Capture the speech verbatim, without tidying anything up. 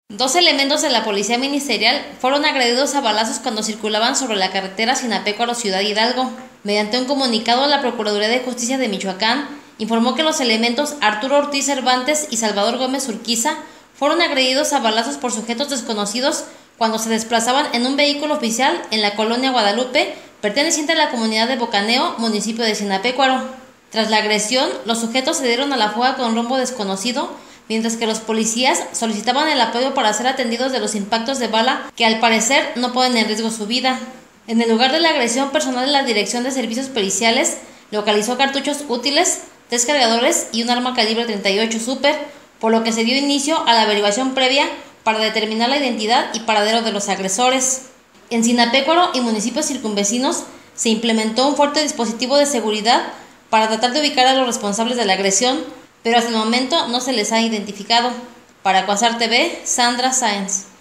Dos elementos de la policía ministerial fueron agredidos a balazos cuando circulaban sobre la carretera Sinapecuaro-Ciudad Hidalgo. Mediante un comunicado, la Procuraduría de Justicia de Michoacán informó que los elementos Arturo Ortiz Cervantes y Salvador Gómez Urquiza fueron agredidos a balazos por sujetos desconocidos cuando se desplazaban en un vehículo oficial en la colonia Guadalupe, perteneciente a la comunidad de Bocaneo, municipio de Sinapecuaro. Tras la agresión, los sujetos se dieron a la fuga con rumbo desconocido, mientras que los policías solicitaban el apoyo para ser atendidos de los impactos de bala que al parecer no ponen en riesgo su vida. En el lugar de la agresión, personal de la Dirección de Servicios Periciales localizó cartuchos útiles, tres cargadores y un arma calibre treinta y ocho Super, por lo que se dio inicio a la averiguación previa para determinar la identidad y paradero de los agresores. En Sinapecuaro y municipios circunvecinos se implementó un fuerte dispositivo de seguridad para tratar de ubicar a los responsables de la agresión, pero hasta el momento no se les ha identificado. Para Quasar T V, Sandra Sáenz.